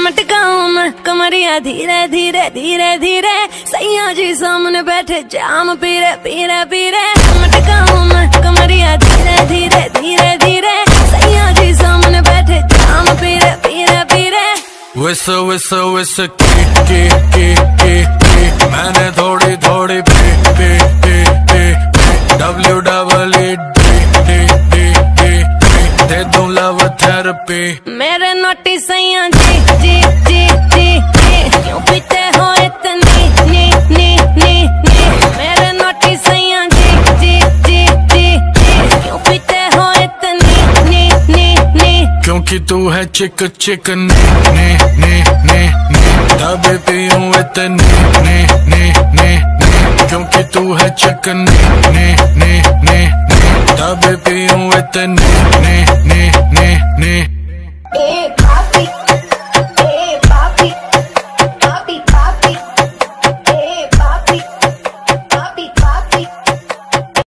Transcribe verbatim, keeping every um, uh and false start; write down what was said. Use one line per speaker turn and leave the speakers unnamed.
मटकाऊं मैं कमरिया धीरे धीरे धीरे धीरे, सैया जी सामने बैठे जाम पीरे पीरे पीरे। मटकाऊं मैं कमरिया धीरे धीरे धीरे धीरे, सैया जी सामने बैठे जाम पीरे पीरे पीरे।
विस विस विस की की की की की, मैंने थोड़ी थोड़ी P P P P, W double E D D D D, दे दूं लव थेरेपी।
मेरे नोटी सैया जी जी जी जी जी, क्यों पीते हो इतनी नी नी नी नी। मेरे नोटी सैया जी जी जी जी जी, क्यों पीते हो इतनी नी नी नी।
क्योंकि तू है चिक चिक नी नी नी नी नी, तभी पीऊं इतनी नी नी नी नी। क्योंकि तू है चिक नी नी नी नी नी, तभी पीऊं इतनी नी नी नी नी।